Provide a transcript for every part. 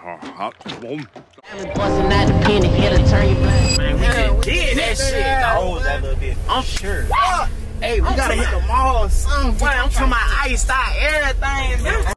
Busting out the pen and hit a turn you blind. Man, we just did that shit. Oh, that little bit. I'm sure. Hey, we gotta hit the mall or something. Boy, I'm talking about iced out everything, man.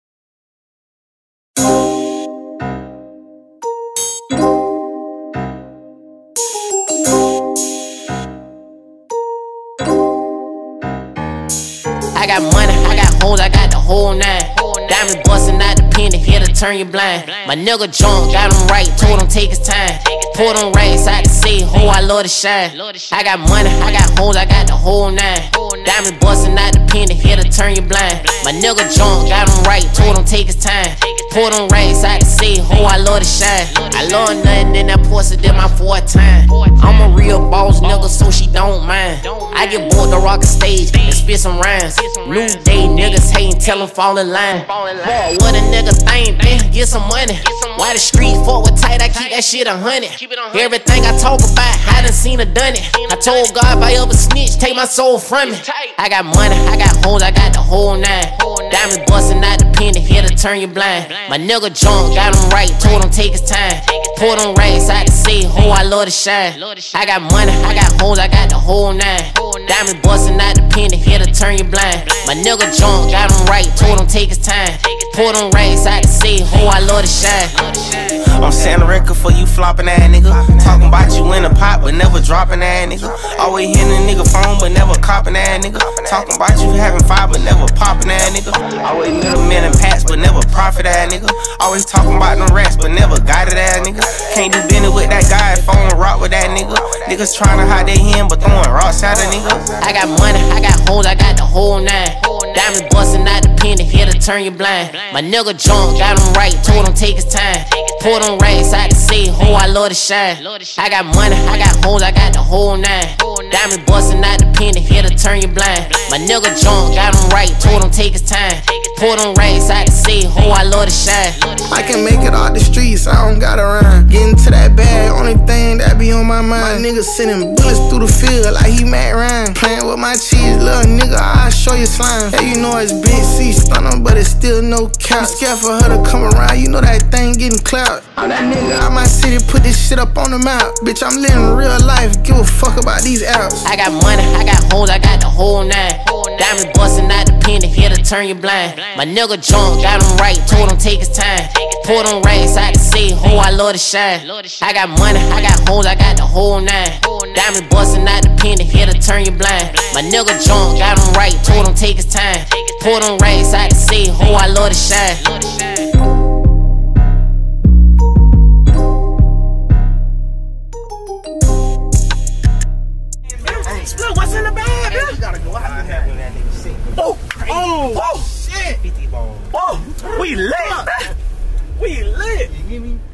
I got money, I got hoes, I got the whole nine. Diamond busting out the pen to hit a turn you blind. My nigga drunk, got him right, told him take his time. Pulled them racks out to say, oh, I love to shine. I got money, I got hoes, I got the whole nine. Diamond busting out the pen to hit a turn you blind. My nigga drunk, got him right, told him take his time. Pulled them racks out to say, oh, I love to shine. I love nothing in that pussy, did my fourth time. I'm a real boss nigga, so she don't mind. I get bored to rock a stage and spit some rhymes. New day niggas hatin', tell them fall in line. Boy, what a nigga think, bitch, get some money. Why the street forward tight, I keep that shit 100. Everything I talk about, I done seen her done it. I told God if I ever snitch, take my soul from me. I got money, I got hoes, I got the whole nine. Diamond busting out the pen to hit a turn you blind. My nigga drunk, got him right, told him take his time. Pulled them racks out to say, oh, I love to shine. I got money, I got hoes, I got the whole nine. Diamond busting out the pen to hit a turn you blind. My nigga drunk, got him right, told him take his time. Pulled them racks out to say, oh, I love to shine. I'm setting a record for you flopping that nigga. Talking about you in the pot, but never dropping that nigga. Always hitting a nigga phone, but never copping that nigga. Talking about you having fire, but never popping that nigga. Always middlemen and pats, but never profit that nigga. Always talking about them rats, but never got it that nigga. Can't do business with that guy, phone rock with that nigga. Niggas trying to hide their hand, but throwing rocks at a nigga. I got money, I got hoes, I got the whole nine. Diamond busting out the pen to hit a turn you blind. My nigga drunk, got him right, told him take his time. Pulled them racks out to say, oh, I love to shine. I got money, I got hoes, I got the whole nine. Diamond busting out the pen to hit a turn you blind. My nigga drunk, got him right, told him take his time. Pulled them racks out to say, oh, I love to shine. I can make it out the streets, I don't gotta rhyme. Getting to that bag, only thing that be on my mind. My nigga sending bullets through the field like he Matt Ryan. Playing with my cheese, little nigga, I'll show you slime. Yeah, you know it's big C stunner, but it's still no cap. Scared for her to come around, you know that thing getting clout. I'm that nigga out my city, put this shit up on the map. Bitch, I'm living real life, give a fuck about these apps. I got money, I got hoes, I got the whole nine. Diamond busting out the pen to hit a turn you blind. My nigga drunk, got him right, told him take his time. Pulled them racks out to say, oh, I love to shine. I got money, I got hoes, I got the whole nine. Diamond busting out the pen to hit a turn you blind. My nigga drunk, got him right, told him take his time. Pulled them racks out to say, oh, I love to shine. What's in the bag, man? You gotta go out and have that nigga sick. Oh, shit. 50 balls. Whoa, we lit, man. We lit. You hear me?